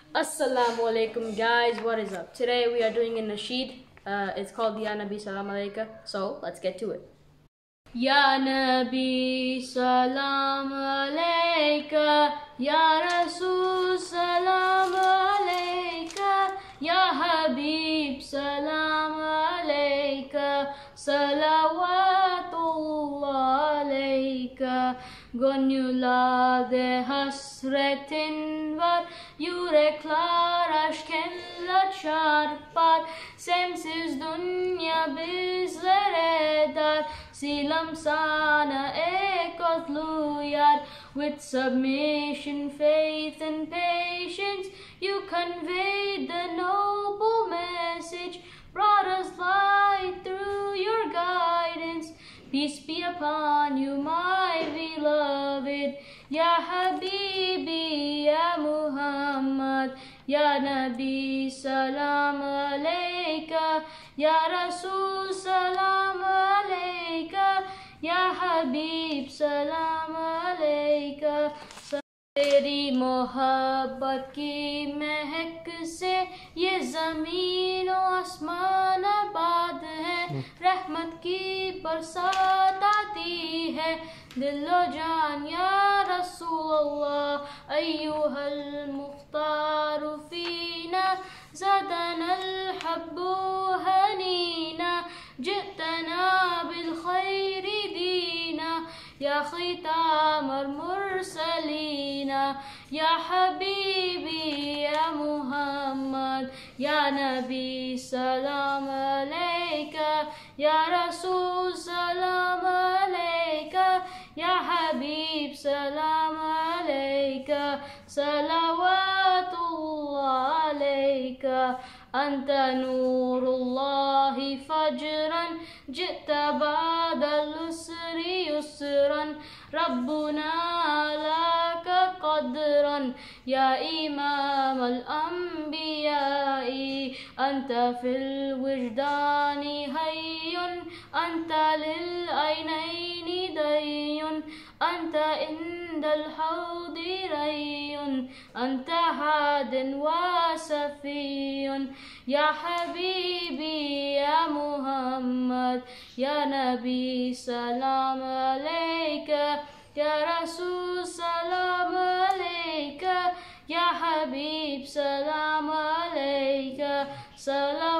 Assalamu alaikum guys, what is up? Today we are doing a nasheed. It's called Ya Nabi Salam Alayka. So let's get to it. Ya Nabi Salam Alayka, Ya Rasul Salam Alayka, Ya Habib Salam Alayka, Salawatullah Alayka. Gönüllerde hasretin var, yürekler aşkınla çarpar. Sensiz dünya bizlere dar, Salam sana ekotlu yar. With submission, faith and patience, you conveyed the noble message, brought us light through your guidance. Peace be upon you, my beloved, Ya Habibi, Ya Muhammad, Ya Nabi, Salam Alayka, Ya Rasul, Salam Alayka, Ya Habib, Salam Alayka. तेरी मोहब्बत की महक से ये ज़मीन और आसमान आबाद है, रहमत की बरसात आती है, दिलो जान या रसूल अल्लाह, अय्युहल मुख्तार फीना, ज़दनल हब्बु हनीना, जितना बिल खैरी दीना, या खितामल मुरसलीना, या हबीबी या मुहम्मद, या नबी सलाम अलैका, या रसूल सलाम अलैका, या हबीब सलाम अलैका, सलावतुल्लाह अलैका. أنت نور الله فجرا جئت بعد العسر يسرا ربنا لك قدرا يا إمام الأنبياء أنت في الوجدان حي أنت للعينين دي أنت عند الحوض ري أنت هاد وسفي يا حبيبي يا محمد يا نبي سلام عليك يا رسول سلام عليك يا حبيب سلام عليك.